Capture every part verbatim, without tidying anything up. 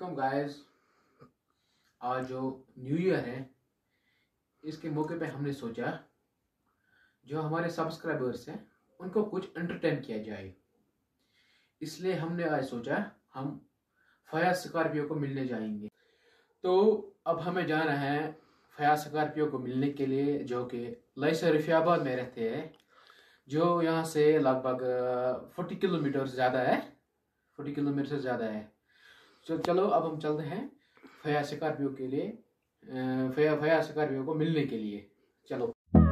Welcome guys. आज जो new year है इसके मौके पे हमने सोचा जो हमारे सब्सक्राइबर्स हैं उनको कुछ एंटरटेन किया जाए, इसलिए हमने आज सोचा हम फयाज स्कॉर्पियो को मिलने जाएंगे। तो अब हमें जाना है फयाज स्कॉर्पियो को मिलने के लिए, जो कि लैसर रफियाबाद में रहते हैं, जो यहाँ से लगभग चालीस किलोमीटर ज़्यादा है चालीस किलोमीटर से ज़्यादा है। तो चलो अब हम चलते हैं फयाज स्कॉर्पियो के लिए, फया फयाज स्कॉर्पियो को मिलने के लिए। चलो।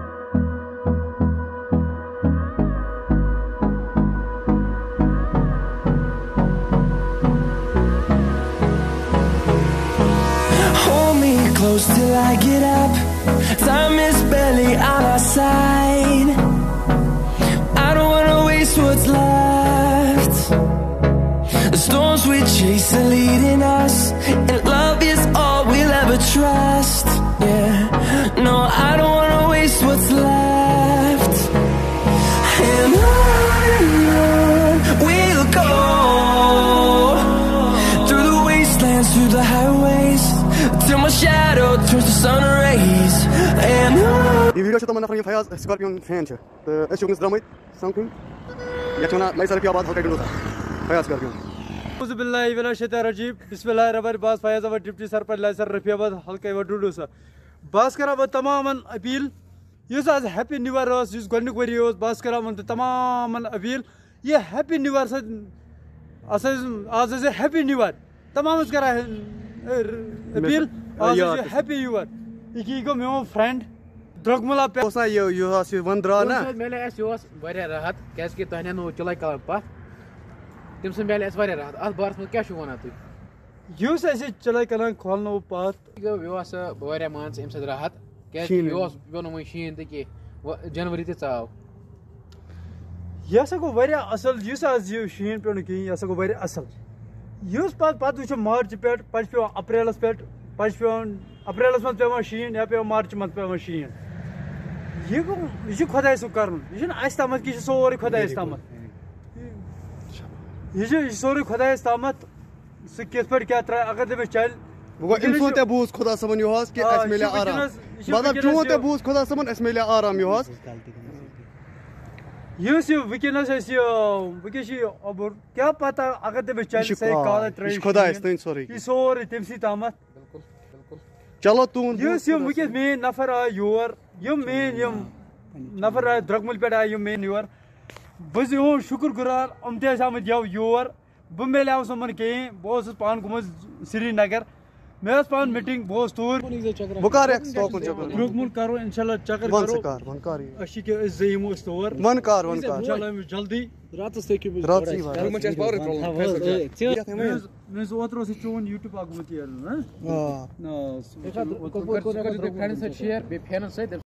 Hold me close till I get up. Time is barely on our side. I don't wanna waste what's left. The storms we chase are leading us, and love is all we'll ever trust. Yeah, no, I don't wanna waste what's left. And on and on we'll go, through the wastelands, through the highways, till my shadow turns to sun rays. And on. ये video से तो मैंने अपनी Fayaz Scorpio fan है, तो ऐसे उन्नीस ड्रामे समथिंग या चुना लैसर की आवाज होकर डूटा फयाज स्कॉर्पियो। बिस्मिल्लाह वना शैतान रजीम बिस्मिल्लाह रहमान बास फयाज अवर डिप्टी सरपंच लैसर रफियाबाद हल्के व डूडूसा बास करा व तमामन अपील युस आज हैप्पी न्यू ईयर ओस युस गोडनिक वरी ओस बास करा व तमामन अपील ये हैप्पी न्यू ईयर अस आज अस हैप्पी न्यू ईयर तमामस करा अपील आज हैप्पी न्यू ईयर ये गो मेरो फ्रेंड द्रगमुला पे ओसा ये यो वन द्रा ना मेले एस योस वारिया राहत कैस के तहने नो चलाई कल पा तम से मेले एस वारिया राहत अस बारस में क्या छु वना तु युस ऐसे चलाई कल खोलनो पात गो योस वारिया मान एम से राहत कैस योस योनो म शीन ते के जनवरी ते चाव यसा को वारिया असल युस आज यो शीन पे कि यसा को वारिया असल युस पात पात वछ मार्च पे पछ पे अप्रैलस पे पछ पे अप्रैलस में पे शीन या पे मार्च में पे शीन ये गो ये खुदाय सु करन ये आस तामत कि सोरे खुदाय तामत ये सोरे खुदाय तामत स किस पर क्या त्रा अगर ते चल वो इनसो ते बूस खुदा समन योस कि अस मिले आराम मतलब जो ते बूस खुदा समन अस मिले आराम योस ये से विकेनस है ये विकेशी अब क्या पता अगर ते चल से काल ट्रेन खुदा इस तो सॉरी ये सोरे तमसी तामत बिल्कुल बिल्कुल। चलो तून ये से विकेस में नफर आ योर यम मेन यम नफर आए द्रगमुल पे आए यम मेन योर बस यो शुक्र गुजार अमते आमद यव योर बह मिले समन कहीं बह पान गुम श्रीनगर मे पान मीटिंग बह तूर बुकार एक स्टॉक चक्कर द्रगमुल करो इंशाल्लाह चक्कर वन करो कार वन कार अशी के जयमो तौर वन कार वन कार इंशाल्लाह जल्दी रात से की रात सी बात मुझे पावर प्रॉब्लम मैं सो ओतरो से चोन यूट्यूब आगमत यार हां हां ना फ्रेंड्स से शेयर बे फैन से